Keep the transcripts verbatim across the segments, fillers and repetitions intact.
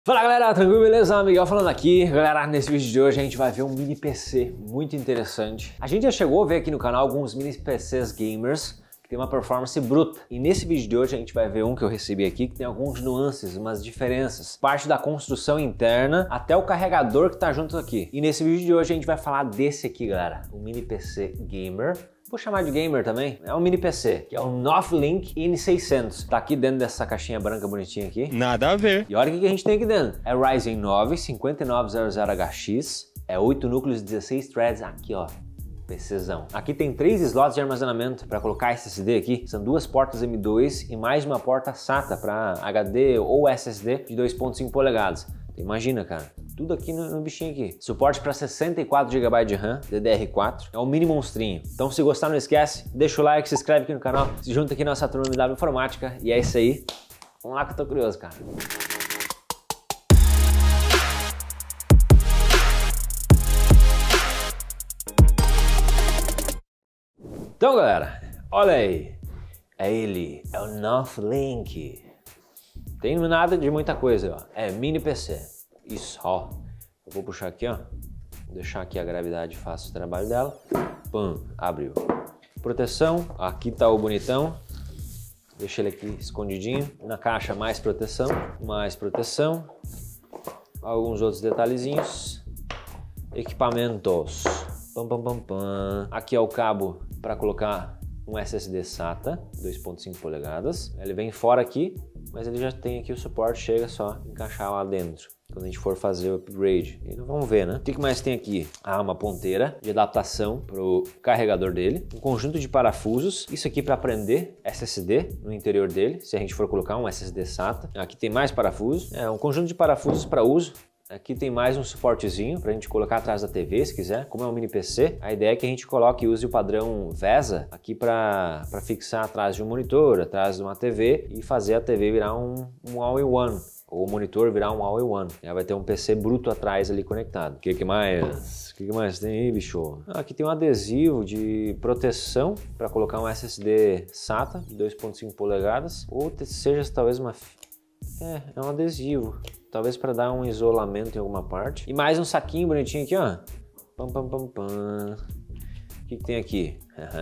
Fala galera, tranquilo, beleza? Miguel falando aqui. Galera, nesse vídeo de hoje a gente vai ver um mini P C muito interessante. A gente já chegou a ver aqui no canal alguns mini P Cs gamers que tem uma performance bruta. E nesse vídeo de hoje a gente vai ver um que eu recebi aqui que tem alguns nuances, umas diferenças. Parte da construção interna até o carregador que tá junto aqui. E nesse vídeo de hoje a gente vai falar desse aqui, galera. Um mini P C gamer. Vou chamar de gamer também. É um mini P C, que é o Noflink N seiscentos. Tá aqui dentro dessa caixinha branca bonitinha aqui. Nada a ver. E olha o que a gente tem aqui dentro. É Ryzen nove cinquenta e nove zero zero H X. É oito núcleos, dezesseis threads. Aqui, ó. PCzão. Aqui tem três slots de armazenamento para colocar S S D aqui. São duas portas M dois e mais uma porta SATA para H D ou S S D de dois ponto cinco polegadas. Imagina, cara, tudo aqui no, no bichinho aqui. Suporte para sessenta e quatro gigabytes de RAM, D D R quatro, é um mini monstrinho. Então se gostar, não esquece, deixa o like, se inscreve aqui no canal, se junta aqui na nossa turma M W Informática e é isso aí. Vamos lá que eu tô curioso, cara. Então, galera, olha aí, é ele, é o Noflink. Tem nada de muita coisa, ó. É mini P C. Isso, ó. Eu vou puxar aqui, ó. Vou deixar aqui a gravidade, faça o trabalho dela. Pum, abriu. Proteção, aqui tá o bonitão. Deixa ele aqui escondidinho. Na caixa, mais proteção, mais proteção. Alguns outros detalhezinhos. Equipamentos. Pam, pam, pam, pam. Aqui é o cabo para colocar um S S D SATA, dois ponto cinco polegadas. Ele vem fora aqui, mas ele já tem aqui o suporte, chega só encaixar lá dentro. Quando a gente for fazer o upgrade, e vamos ver, né? O que mais tem aqui? Ah, uma ponteira de adaptação para o carregador dele, um conjunto de parafusos, isso aqui para prender S S D no interior dele, se a gente for colocar um S S D SATA. Aqui tem mais parafusos, é um conjunto de parafusos para uso. Aqui tem mais um suportezinho para a gente colocar atrás da T V, se quiser. Como é um mini P C, a ideia é que a gente coloque e use o padrão VESA aqui para fixar atrás de um monitor, atrás de uma T V e fazer a T V virar um, um all-in-one, ou o monitor virar um all-in-one. Já vai ter um P C bruto atrás ali conectado. O que, que mais? O que, que mais tem aí, bicho? Ah, aqui tem um adesivo de proteção para colocar um S S D SATA de dois ponto cinco polegadas, ou seja, talvez uma... É, é um adesivo. Talvez para dar um isolamento em alguma parte. E mais um saquinho bonitinho aqui, ó. Pam, pam, pam, pam. O que, que tem aqui?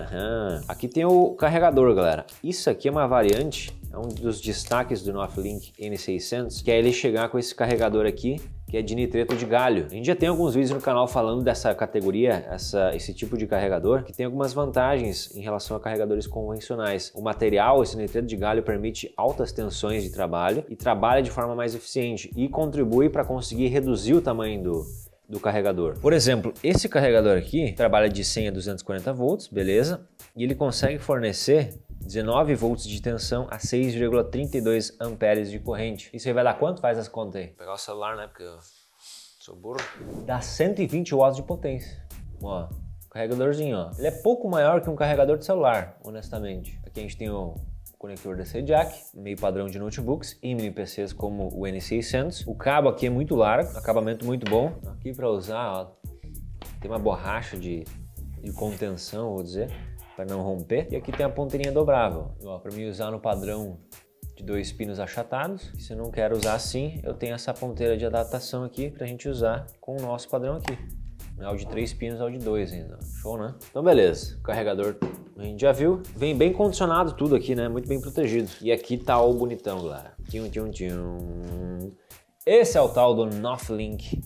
Aqui tem o carregador, galera. Isso aqui é uma variante, é um dos destaques do Noflink N seiscentos, que é ele chegar com esse carregador aqui, que é de nitreto de galho. A gente já tem alguns vídeos no canal falando dessa categoria, essa, esse tipo de carregador, que tem algumas vantagens em relação a carregadores convencionais. O material, esse nitreto de galho, permite altas tensões de trabalho e trabalha de forma mais eficiente e contribui para conseguir reduzir o tamanho do, do carregador. Por exemplo, esse carregador aqui trabalha de cem a duzentos e quarenta volts, beleza? E ele consegue fornecer dezenove volts de tensão a seis vírgula trinta e dois amperes de corrente. Isso aí vai dar quanto? Faz as contas aí. Vou pegar o celular, né? Porque eu sou burro. Dá cento e vinte watts de potência. Ó, carregadorzinho, ó. Ele é pouco maior que um carregador de celular, honestamente. Aqui a gente tem o conector D C jack, meio padrão de notebooks e mini P Cs como o N seiscentos. O cabo aqui é muito largo, acabamento muito bom. Aqui para usar, ó, tem uma borracha de, de contenção, vou dizer, para não romper. E aqui tem a ponteirinha dobrável, para mim usar no padrão de dois pinos achatados. E se eu não quero usar assim, eu tenho essa ponteira de adaptação aqui para a gente usar com o nosso padrão aqui. Não é o de três pinos, é o de dois ainda. Show, né? Então beleza, o carregador a gente já viu. Vem bem condicionado tudo aqui, né? Muito bem protegido. E aqui tá o bonitão, galera. Tchum, tchum, tchum. Esse é o tal do Noflink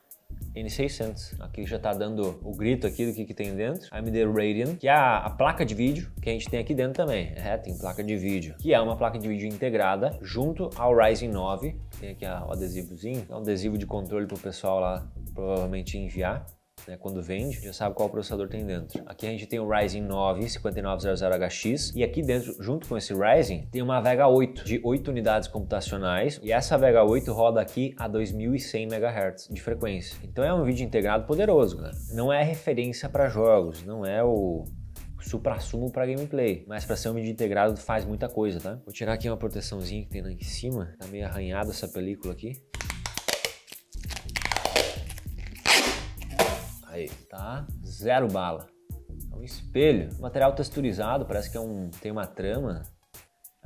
N seiscentos. Aqui já tá dando o grito aqui do que, que tem dentro. A M D Radeon, que é a, a placa de vídeo que a gente tem aqui dentro também. É, tem placa de vídeo, que é uma placa de vídeo integrada junto ao Ryzen nove. Tem aqui a, o adesivozinho, é um adesivo de controle pro pessoal lá provavelmente enviar, né, quando vende, já sabe qual processador tem dentro. Aqui a gente tem o Ryzen nove cinquenta e nove zero zero H X e aqui dentro, junto com esse Ryzen, tem uma Vega oito de oito unidades computacionais e essa Vega oito roda aqui a dois mil e cem megahertz de frequência. Então é um vídeo integrado poderoso, galera. Não é referência para jogos, não é o supra-sumo para gameplay, mas para ser um vídeo integrado faz muita coisa, tá? Vou tirar aqui uma proteçãozinha que tem lá em cima, tá meio arranhada essa película aqui. Aí, tá? Zero bala. É um espelho. Material texturizado, parece que é um, tem uma trama.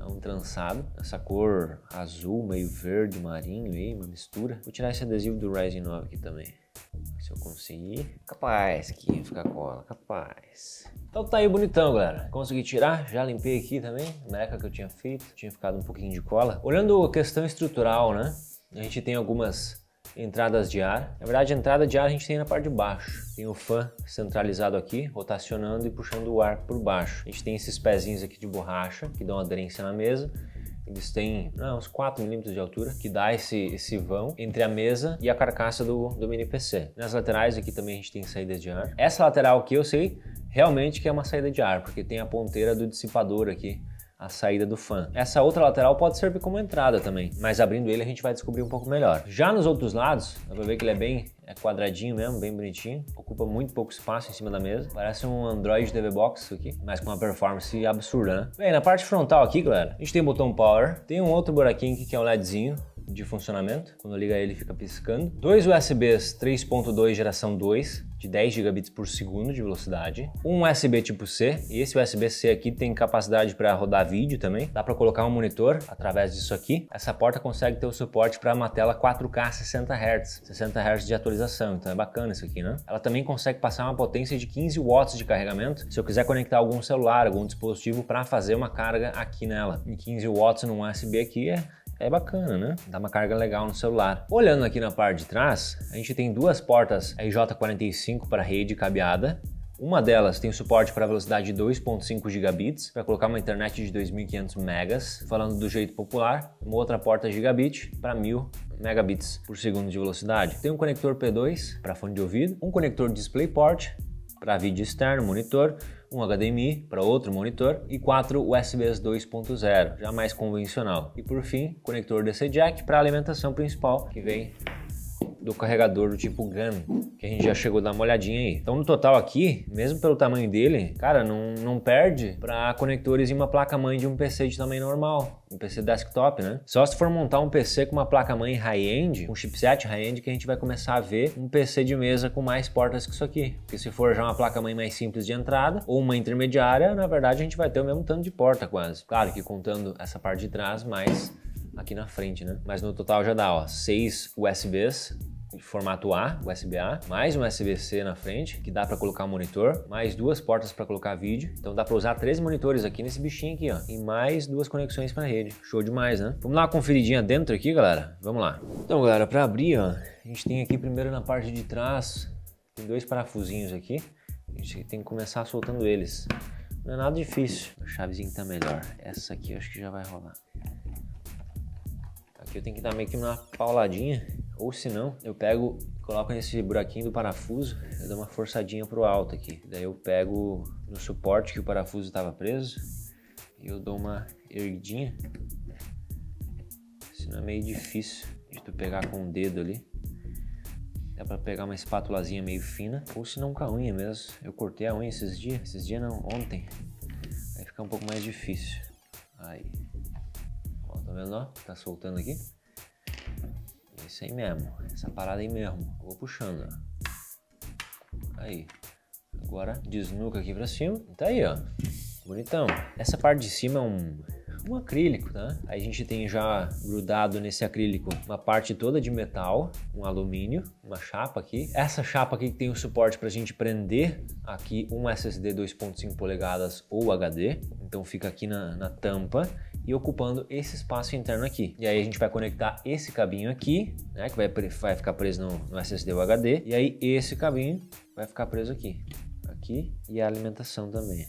É um trançado, essa cor azul, meio verde, marinho aí, uma mistura. Vou tirar esse adesivo do Ryzen nove aqui também. Se eu conseguir. Capaz que ia ficar cola, capaz. Então tá aí bonitão, galera. Consegui tirar, já limpei aqui também. Meca que eu tinha feito, tinha ficado um pouquinho de cola. Olhando a questão estrutural, né? A gente tem algumas entradas de ar. Na verdade, a entrada de ar a gente tem na parte de baixo. Tem o fã centralizado aqui, rotacionando e puxando o ar por baixo. A gente tem esses pezinhos aqui de borracha, que dão aderência na mesa. Eles têm não, uns quatro milímetros de altura, que dá esse, esse vão entre a mesa e a carcaça do, do mini P C. Nas laterais aqui também a gente tem saídas de ar. Essa lateral aqui eu sei realmente que é uma saída de ar, porque tem a ponteira do dissipador aqui, a saída do fã. Essa outra lateral pode servir como entrada também, mas abrindo ele a gente vai descobrir um pouco melhor. Já nos outros lados, dá pra ver que ele é bem é quadradinho mesmo, bem bonitinho, ocupa muito pouco espaço em cima da mesa. Parece um Android T V Box isso aqui, mas com uma performance absurda, né? Bem, na parte frontal aqui, galera, a gente tem o botão Power, tem um outro buraquinho aqui que é um LEDzinho de funcionamento, quando liga ele fica piscando. Dois U S Bs três ponto dois geração dois, de dez gigabits por segundo de velocidade. Um U S B tipo C, e esse U S B C aqui tem capacidade para rodar vídeo também. Dá para colocar um monitor através disso aqui. Essa porta consegue ter o suporte para uma tela quatro K sessenta hertz, sessenta hertz de atualização, então é bacana isso aqui, né? Ela também consegue passar uma potência de quinze watts de carregamento, se eu quiser conectar algum celular, algum dispositivo para fazer uma carga aqui nela. E quinze watts num U S B aqui é É bacana, né? Dá uma carga legal no celular. Olhando aqui na parte de trás, a gente tem duas portas R J quarenta e cinco para rede cabeada. Uma delas tem suporte para velocidade de dois ponto cinco gigabits, para colocar uma internet de dois mil e quinhentos megas, falando do jeito popular. Uma outra porta gigabit para mil megabits por segundo de velocidade. Tem um conector P dois para fone de ouvido, um conector DisplayPort para vídeo externo, monitor, um H D M I para outro monitor e quatro U S Bs dois ponto zero, já mais convencional. E por fim, conector D C Jack para alimentação principal, que vem do carregador do tipo GAN, que a gente já chegou a dar uma olhadinha aí. Então no total aqui, mesmo pelo tamanho dele, cara, não, não perde para conectores em uma placa-mãe de um P C de tamanho normal, um P C desktop, né? Só se for montar um P C com uma placa-mãe high-end, um chipset high-end, que a gente vai começar a ver um P C de mesa com mais portas que isso aqui. Porque se for já uma placa-mãe mais simples de entrada, ou uma intermediária, na verdade a gente vai ter o mesmo tanto de porta quase. Claro que contando essa parte de trás, mais aqui na frente, né? Mas no total já dá, ó, seis U S Bs de formato A, U S B A, mais um U S B C na frente, que dá para colocar um monitor, mais duas portas para colocar vídeo. Então dá para usar três monitores aqui nesse bichinho aqui, ó, e mais duas conexões para rede. Show demais, né? Vamos dar uma conferidinha dentro aqui, galera? Vamos lá. Então, galera, para abrir, ó, a gente tem aqui primeiro na parte de trás, tem dois parafusinhos aqui. A gente tem que começar soltando eles. Não é nada difícil. A chavezinha tá melhor. Essa aqui eu acho que já vai rolar. Aqui eu tenho que dar meio que uma pauladinha, ou se não, eu pego, coloco nesse buraquinho do parafuso, eu dou uma forçadinha pro alto aqui. Daí eu pego no suporte que o parafuso estava preso e eu dou uma erguidinha. Senão é meio difícil de tu pegar com o dedo ali. Dá pra pegar uma espátulazinha meio fina, ou se não com a unha mesmo. Eu cortei a unha esses dias, esses dias não, ontem. Aí fica um pouco mais difícil. Aí. Ó, tá vendo, ó? Tá soltando aqui. É isso aí mesmo, essa parada aí mesmo. Eu vou puxando, ó. Aí. Agora desnuca aqui pra cima. Tá aí, ó. Bonitão. Essa parte de cima é um... um acrílico, tá? Aí a gente tem já grudado nesse acrílico uma parte toda de metal, um alumínio, uma chapa aqui. Essa chapa aqui tem o suporte para a gente prender aqui um S S D dois ponto cinco polegadas ou H D. Então fica aqui na, na tampa e ocupando esse espaço interno aqui. E aí a gente vai conectar esse cabinho aqui, né? Que vai, vai ficar preso no, no S S D ou H D. E aí esse cabinho vai ficar preso aqui. Aqui e a alimentação também.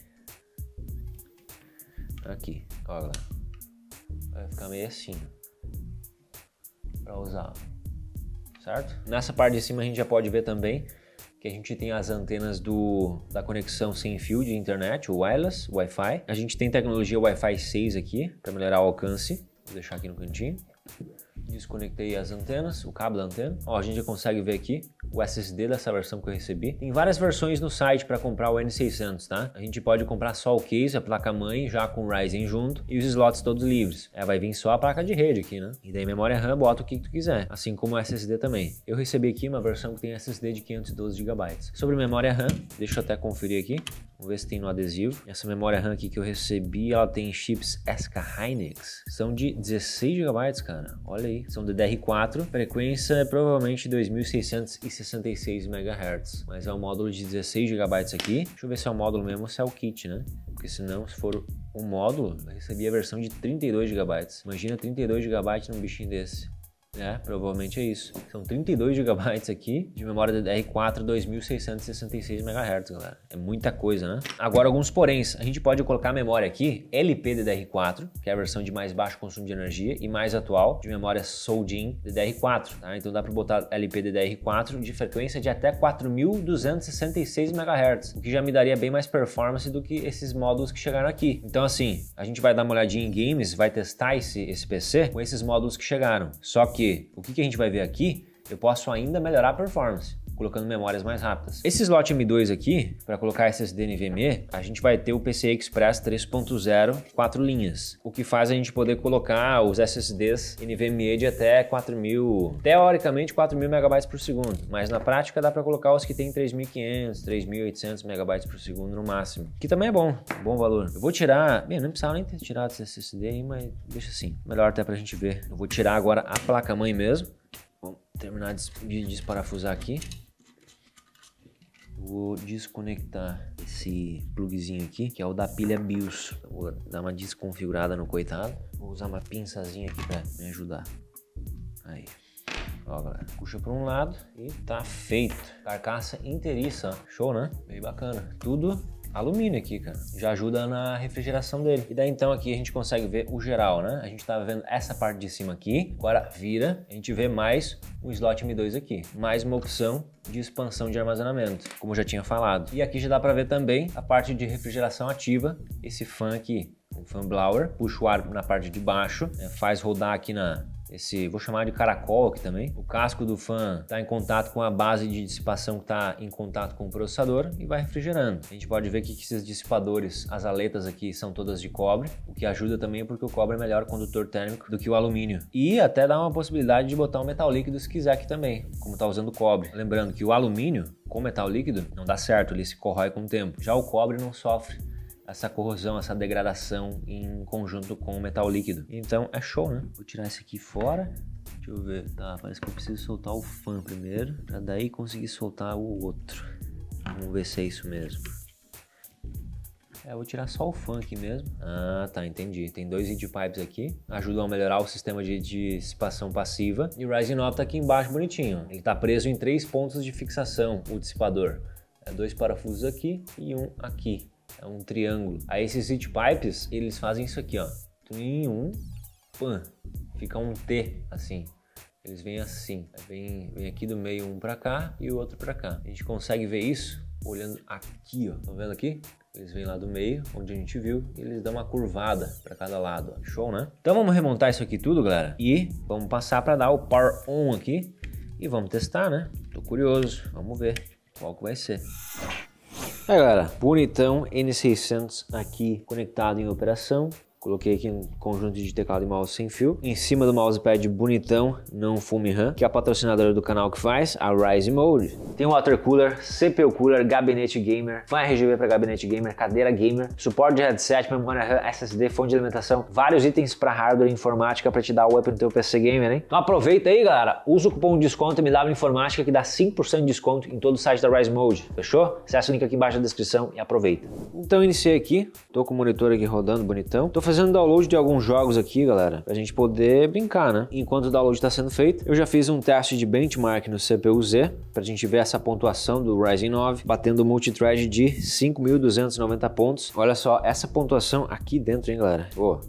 Aqui, olha lá. Vai ficar meio assim para usar, certo? Nessa parte de cima a gente já pode ver também que a gente tem as antenas do, da conexão sem fio de internet, o wireless, Wi-Fi. A gente tem tecnologia Wi-Fi seis aqui para melhorar o alcance. Vou deixar aqui no cantinho. Desconectei as antenas, o cabo da antena. Ó, a gente já consegue ver aqui o S S D dessa versão que eu recebi. Tem várias versões no site para comprar o N seiscentos, tá? A gente pode comprar só o case, a placa-mãe, já com o Ryzen junto, e os slots todos livres. É, vai vir só a placa de rede aqui, né? E daí memória RAM, bota o que tu quiser, assim como o S S D também. Eu recebi aqui uma versão que tem S S D de quinhentos e doze gigabytes. Sobre memória RAM, deixa eu até conferir aqui. Vamos ver se tem no adesivo. Essa memória RAM aqui que eu recebi, ela tem chips S K Hynix. São de dezesseis gigabytes, cara. Olha aí. São de D D R quatro. Frequência é provavelmente dois mil seiscentos e sessenta e seis megahertz. Mas é um módulo de dezesseis gigabytes aqui. Deixa eu ver se é o módulo mesmo ou se é o kit, né? Porque senão, se for um módulo, eu recebi a versão de trinta e dois gigabytes. Imagina trinta e dois gigabytes num bichinho desse. É, provavelmente é isso. São trinta e dois gigabytes aqui de memória D D R quatro, dois mil seiscentos e sessenta e seis megahertz, galera. É muita coisa, né? Agora, alguns poréns. A gente pode colocar a memória aqui, L P D D R quatro, que é a versão de mais baixo consumo de energia, e mais atual, de memória Soldin D D R quatro, tá? Então dá para botar L P D D R quatro de frequência de até quatro mil duzentos e sessenta e seis megahertz, o que já me daria bem mais performance do que esses módulos que chegaram aqui. Então, assim, a gente vai dar uma olhadinha em games, vai testar esse, esse P C com esses módulos que chegaram. Só que o que, que a gente vai ver aqui, eu posso ainda melhorar a performance, colocando memórias mais rápidas. Esse slot M dois aqui, para colocar S S D NVMe, a gente vai ter o P C I Express três ponto zero, quatro linhas, o que faz a gente poder colocar os S S Ds NVMe de até quatro mil, teoricamente quatro mil megabytes por segundo, mas na prática dá para colocar os que tem três mil e quinhentos, três mil e oitocentos megabytes por segundo no máximo, que também é bom, bom valor. Eu vou tirar, bem, não precisava nem ter tirado esse S S D aí, mas deixa assim, melhor até pra gente ver. Eu vou tirar agora a placa-mãe mesmo. Vamos terminar de desparafusar aqui. Vou desconectar esse plugzinho aqui, que é o da pilha BIOS. Vou dar uma desconfigurada no coitado. Vou usar uma pinçazinha aqui para me ajudar. Aí. Ó, galera. Puxa para um lado e tá feito. Carcaça inteiriça, ó. Show, né? Bem bacana. Tudo alumínio aqui, cara. Já ajuda na refrigeração dele. E daí então aqui a gente consegue ver o geral, né? A gente tava vendo essa parte de cima aqui. Agora vira, a gente vê mais o slot M dois aqui. Mais uma opção de expansão de armazenamento, como eu já tinha falado. E aqui já dá para ver também a parte de refrigeração ativa. Esse fan aqui, o fan blower, puxa o ar na parte de baixo, né? Faz rodar aqui na... esse, vou chamar de caracol aqui também. O casco do fan está em contato com a base de dissipação que está em contato com o processador e vai refrigerando. A gente pode ver que esses dissipadores, as aletas aqui são todas de cobre, o que ajuda também porque o cobre é melhor condutor térmico do que o alumínio. E até dá uma possibilidade de botar um metal líquido se quiser aqui também, como está usando cobre. Lembrando que o alumínio com metal líquido não dá certo, ele se corrói com o tempo. Já o cobre não sofre essa corrosão, essa degradação em conjunto com o metal líquido. Então é show, né? Vou tirar esse aqui fora. Deixa eu ver. Tá, parece que eu preciso soltar o fan primeiro, pra daí conseguir soltar o outro. Vamos ver se é isso mesmo. É, eu vou tirar só o fan aqui mesmo. Ah, tá, entendi. Tem dois heat pipes aqui, ajudam a melhorar o sistema de dissipação passiva. E o Ryzen nove tá aqui embaixo bonitinho. Ele tá preso em três pontos de fixação, o dissipador. É dois parafusos aqui e um aqui. É um triângulo. Aí esses heat pipes, eles fazem isso aqui, ó. Em um, pã, fica um T, assim. Eles vêm assim. Vem, vem aqui do meio um pra cá e o outro pra cá. A gente consegue ver isso olhando aqui, ó. Estão vendo aqui? Eles vêm lá do meio, onde a gente viu, e eles dão uma curvada para cada lado. Ó. Show, né? Então vamos remontar isso aqui tudo, galera. E vamos passar para dar o Power On aqui. E vamos testar, né? Tô curioso. Vamos ver qual que vai ser. Aí, galera, bonitão N seiscentos aqui conectado em operação. Coloquei aqui um conjunto de teclado e mouse sem fio. Em cima do mousepad bonitão, não fume RAM, que é a patrocinadora do canal que faz, a Ryzen Mode. Tem um water cooler, C P U cooler, gabinete gamer, fan R G B para gabinete gamer, cadeira gamer, suporte de headset, memória RAM, S S D, fonte de alimentação, vários itens para hardware e informática para te dar o up no teu P C gamer, hein? Então aproveita aí, galera, usa o cupom de desconto M W Informática que dá cinco por cento de desconto em todo o site da Ryzen Mode, fechou? Acesse o link aqui embaixo na descrição e aproveita. Então iniciei aqui, tô com o monitor aqui rodando bonitão, tô fazendo download de alguns jogos aqui, galera, pra gente poder brincar, né? Enquanto o download está sendo feito, eu já fiz um teste de benchmark no C P U Z, pra gente ver essa pontuação do Ryzen nove, batendo o multithread de cinco mil duzentos e noventa pontos. Olha só, essa pontuação aqui dentro, hein, galera? Pô,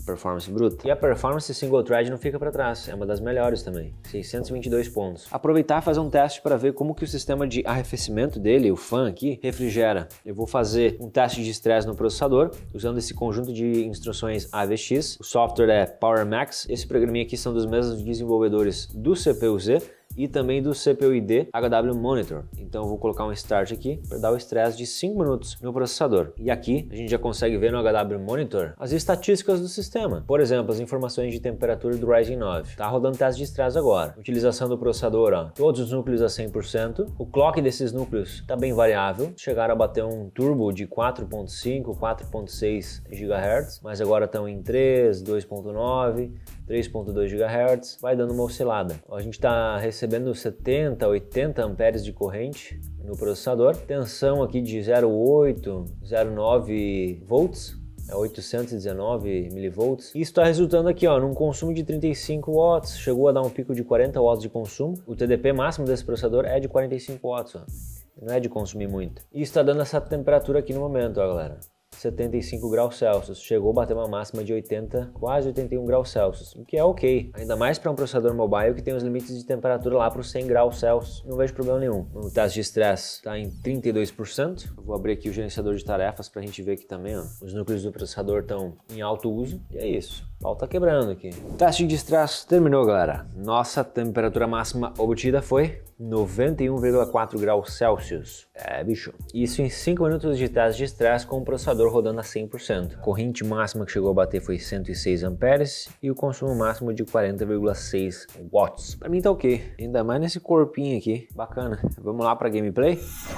a performance bruta. E a performance single thread não fica para trás, é uma das melhores também, seiscentos e vinte e dois pontos. Aproveitar e fazer um teste para ver como que o sistema de arrefecimento dele, o fan aqui, refrigera. Eu vou fazer um teste de estresse no processador, usando esse conjunto de instruções A V X. O software é PowerMax. Esse programinha aqui são dos mesmos desenvolvedores do C P U Z e também do C P U I D H W Monitor. Então eu vou colocar um start aqui para dar o estresse de cinco minutos no processador. E aqui a gente já consegue ver no H W Monitor as estatísticas do sistema. Por exemplo, as informações de temperatura do Ryzen nove. Tá rodando teste de estresse agora. Utilização do processador, ó, todos os núcleos a cem por cento. O clock desses núcleos tá bem variável. Chegaram a bater um turbo de quatro ponto cinco, quatro ponto seis gigahertz, mas agora estão em três, dois ponto nove, três ponto dois gigahertz. Vai dando uma oscilada. Ó, a gente está recebendo setenta, oitenta amperes de corrente no processador. Tensão aqui de zero vírgula oito, zero vírgula nove volts. É oitocentos e dezenove milivolts. Isso está resultando aqui, ó, num consumo de trinta e cinco watts. Chegou a dar um pico de quarenta watts de consumo. O T D P máximo desse processador é de quarenta e cinco watts, ó. Não é de consumir muito. E está dando essa temperatura aqui no momento, ó, galera. setenta e cinco graus Celsius, chegou a bater uma máxima de oitenta, quase oitenta e um graus Celsius, o que é ok, ainda mais para um processador mobile que tem os limites de temperatura lá para os cem graus Celsius, não vejo problema nenhum. O teste de estresse está em trinta e dois por cento, eu vou abrir aqui o gerenciador de tarefas para a gente ver aqui também, ó, os núcleos do processador estão em alto uso, e é isso. O pau tá quebrando aqui. O teste de estresse terminou, galera. Nossa temperatura máxima obtida foi noventa e um vírgula quatro graus Celsius. É, bicho. Isso em cinco minutos de teste de estresse com o processador rodando a cem por cento. A corrente máxima que chegou a bater foi cento e seis amperes e o consumo máximo de quarenta vírgula seis watts. Pra mim tá ok. Ainda mais nesse corpinho aqui. Bacana. Vamos lá pra gameplay?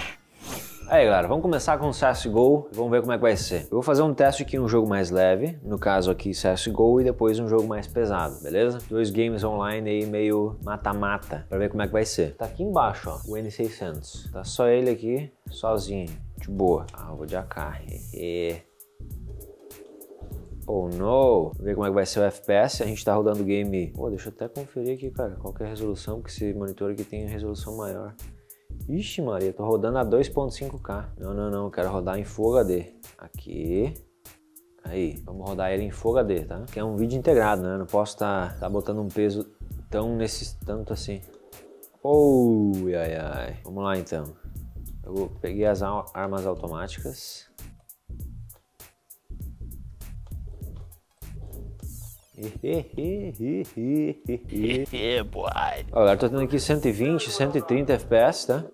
Aí, galera, vamos começar com C S G O e vamos ver como é que vai ser. Eu vou fazer um teste aqui em um jogo mais leve, no caso aqui C S G O, e depois um jogo mais pesado, beleza? Dois games online aí meio mata-mata, pra ver como é que vai ser. Tá aqui embaixo, ó, o N seiscentos. Tá só ele aqui, sozinho, de boa. Ah, eu vou de A K. Oh no! Vamos ver como é que vai ser o F P S. A gente tá rodando o game... Pô, deixa eu até conferir aqui, cara, qual que é a resolução, porque esse monitor aqui tem resolução maior. Ixi, Maria, tô rodando a dois ponto cinco K. Não, não, não, quero rodar em Full H D. Aqui. Aí, vamos rodar ele em Full H D, tá? Que é um vídeo integrado, né? Não posso tá, tá botando um peso tão nesse tanto assim. Oh, ai, ai. Vamos lá, então. Eu peguei as armas automáticas. Yeah, boy. Ó, galera, tô tendo aqui cento e vinte, cento e trinta F P S, tá?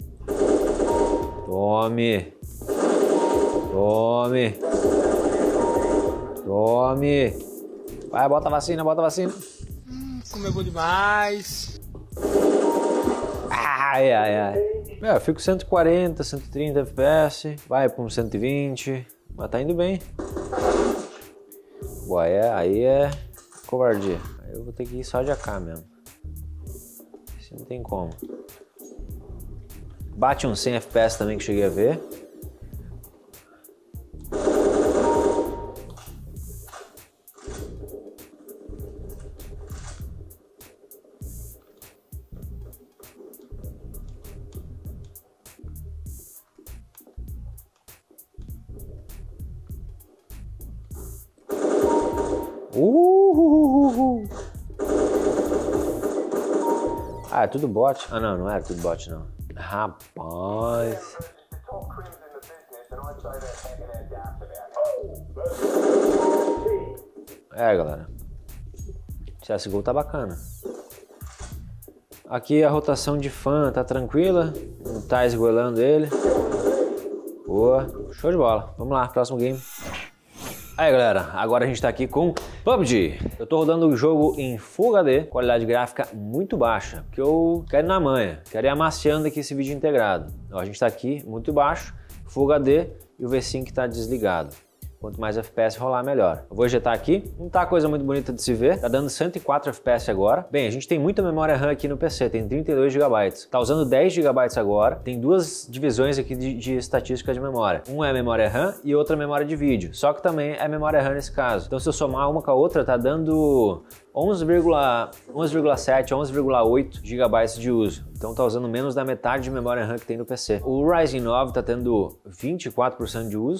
Tome! Tome! Tome! Vai, bota a vacina, bota a vacina. Hum, comeu bom demais. Ai, ai, ai. É, eu fico cento e quarenta, cento e trinta F P S. Vai pra uns cento e vinte. Mas tá indo bem. Boa, é, aí é covardia. Aí eu vou ter que ir só de A K mesmo. Isso não tem como. Bate uns cem F P S também que cheguei a ver. Uh! Ah, é tudo bot? Ah, não, não era tudo bot, não. Rapaz. É, galera. C S G O tá bacana. Aqui a rotação de fan tá tranquila. Não tá esgoelando ele. Boa. Show de bola. Vamos lá, próximo game. Aí, galera, agora a gente tá aqui com P U B G. Eu tô rodando o jogo em Full H D, qualidade gráfica muito baixa, porque eu quero ir na manha, quero ir amaciando aqui esse vídeo integrado. Ó, a gente tá aqui muito baixo, Full H D e o V cinco tá desligado. Quanto mais F P S rolar, melhor. Eu vou ejetar aqui, não tá coisa muito bonita de se ver, tá dando cento e quatro F P S agora. Bem, a gente tem muita memória RAM aqui no P C, tem trinta e dois gigabytes. Tá usando dez gigabytes agora, tem duas divisões aqui de, de estatística de memória. Uma é memória RAM e outra é memória de vídeo, só que também é memória RAM nesse caso. Então se eu somar uma com a outra, tá dando onze vírgula sete, onze vírgula oito gigabytes de uso. Então tá usando menos da metade de memória RAM que tem no P C. O Ryzen nove tá tendo vinte e quatro por cento de uso,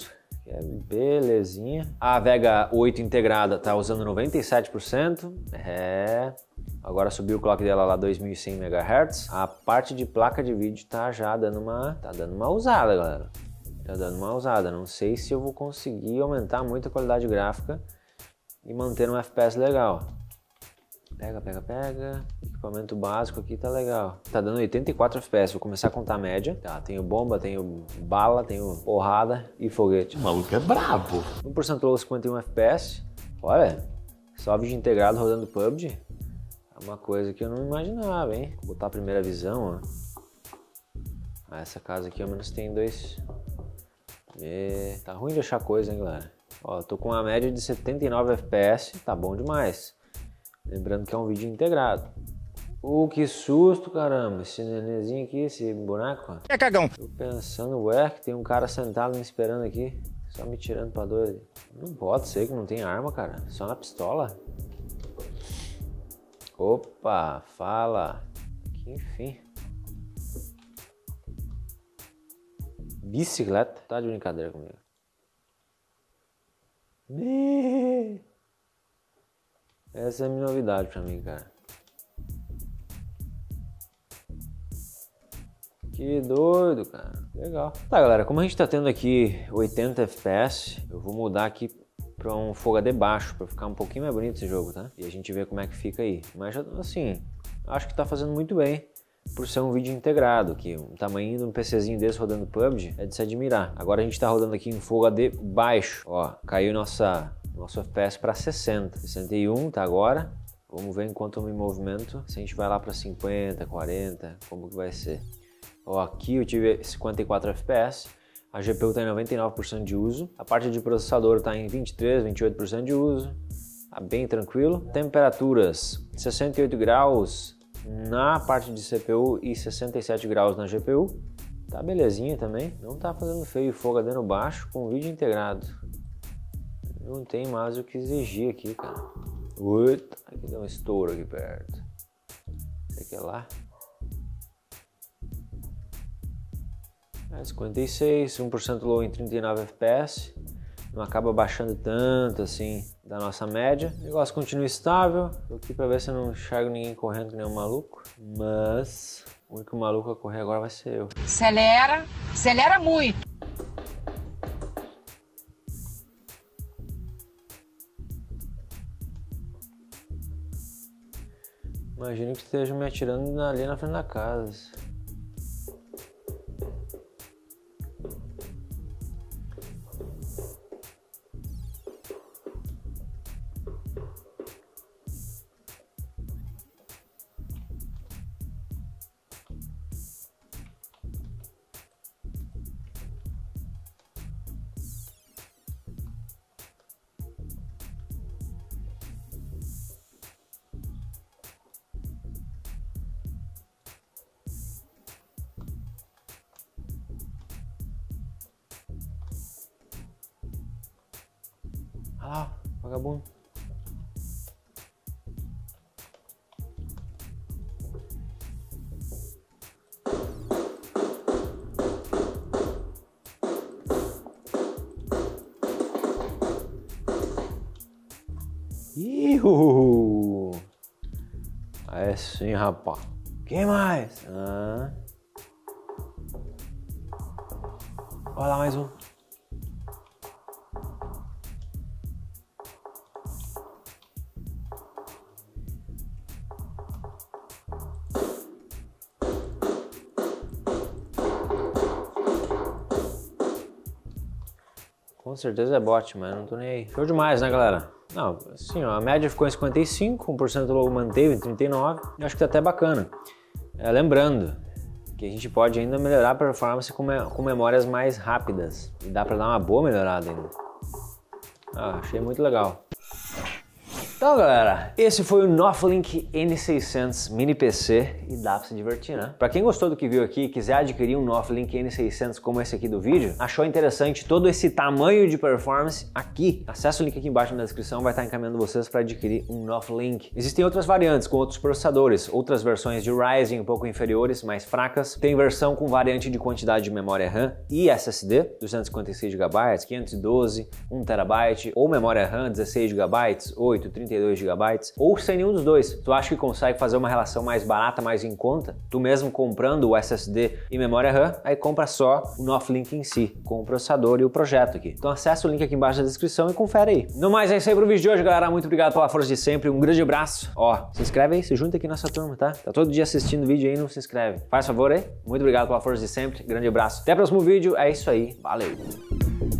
que é belezinha. A Vega oito integrada tá usando noventa e sete por cento. É... Agora subiu o clock dela lá dois mil e cem megahertz. A parte de placa de vídeo tá já dando uma... Tá dando uma usada, galera. Tá dando uma usada. Não sei se eu vou conseguir aumentar muito a qualidade gráfica e manter um F P S legal. Pega, pega, pega. Equipamento básico aqui tá legal. Tá dando oitenta e quatro F P S. Vou começar a contar a média. Tá, tenho bomba, tenho bala, tenho porrada e foguete. O maluco é brabo. um por cento low, cinquenta e um F P S. Olha, só vídeo integrado rodando P U B G. É uma coisa que eu não imaginava, hein? Vou botar a primeira visão, ó. Ah, essa casa aqui ao menos tem dois... E... Tá ruim de achar coisa, hein, galera? Ó, tô com uma média de setenta e nove F P S. Tá bom demais. Lembrando que é um vídeo integrado. Uh, que susto, caramba. Esse nenenzinho aqui, esse boneco, ó. É cagão. Tô pensando, ué, que tem um cara sentado me esperando aqui. Só me tirando pra doido. Não pode ser que não tem arma, cara. Só na pistola. Opa, fala. Que enfim. Bicicleta. Tá de brincadeira comigo. Essa é a minha novidade pra mim, cara. Que doido, cara. Legal. Tá, galera, como a gente tá tendo aqui oitenta F P S, eu vou mudar aqui pra um Full H D baixo, pra ficar um pouquinho mais bonito esse jogo, tá? E a gente vê como é que fica aí. Mas, assim, acho que tá fazendo muito bem por ser um vídeo integrado, que o tamanho de um PCzinho desse rodando P U B G é de se admirar. Agora a gente tá rodando aqui em Full H D baixo. Ó, caiu nossa... Nosso F P S para sessenta, sessenta e um tá agora. Vamos ver enquanto eu me movimento se a gente vai lá para cinquenta, quarenta, como que vai ser. Ó, aqui eu tive cinquenta e quatro F P S, a G P U está em noventa e nove por cento de uso, a parte de processador está em vinte e três, vinte e oito por cento de uso, tá bem tranquilo. Temperaturas sessenta e oito graus na parte de C P U e sessenta e sete graus na G P U. Tá belezinha também, não tá fazendo feio. Full H D no baixo com vídeo integrado. Não tem mais o que exigir aqui, cara. Uita, aqui deu um estouro aqui perto. Esse aqui é lá. É, cinquenta e seis, um por cento low em trinta e nove F P S. Não acaba baixando tanto assim da nossa média. O negócio continua estável. Tô aqui pra ver se eu não enxergo ninguém correndo que nem um maluco. Mas o único maluco a correr agora vai ser eu. Acelera, acelera muito. Imagino que esteja me atirando ali na frente da casa. Ah, vagabundo. Iuuu! Aí sim, rapaz. Quem mais? Ah. Olha lá mais um. Com certeza é bot, mas não tô nem aí. Show demais, né, galera? Não, assim, ó, a média ficou em cinquenta e cinco, um por cento low manteve em trinta e nove. Eu acho que tá até bacana. É, lembrando que a gente pode ainda melhorar a performance com, me com memórias mais rápidas. E dá pra dar uma boa melhorada ainda. Ah, achei muito legal. Então, galera, esse foi o Noflink N seiscentos Mini P C e dá pra se divertir, né? Pra quem gostou do que viu aqui e quiser adquirir um Noflink N seiscentos como esse aqui do vídeo, achou interessante todo esse tamanho de performance aqui, acessa o link aqui embaixo na descrição, vai estar encaminhando vocês para adquirir um Noflink. Existem outras variantes com outros processadores, outras versões de Ryzen um pouco inferiores, mais fracas. Tem versão com variante de quantidade de memória RAM e S S D, duzentos e cinquenta e seis gigabytes, quinhentos e doze, um terabyte, ou memória RAM dezesseis gigabytes, oito, trinta e dois gigabytes, ou sem nenhum dos dois. Tu acha que consegue fazer uma relação mais barata, mais em conta? Tu mesmo comprando o S S D e memória RAM, aí compra só o Noflink em si, com o processador e o projeto aqui. Então acessa o link aqui embaixo na descrição e confere aí. No mais, é isso aí pro vídeo de hoje, galera. Muito obrigado pela força de sempre, um grande abraço. Ó, se inscreve aí, se junta aqui nessa turma, tá? Tá todo dia assistindo o vídeo aí, não se inscreve. Faz favor aí. Muito obrigado pela força de sempre, grande abraço. Até o próximo vídeo, é isso aí, valeu!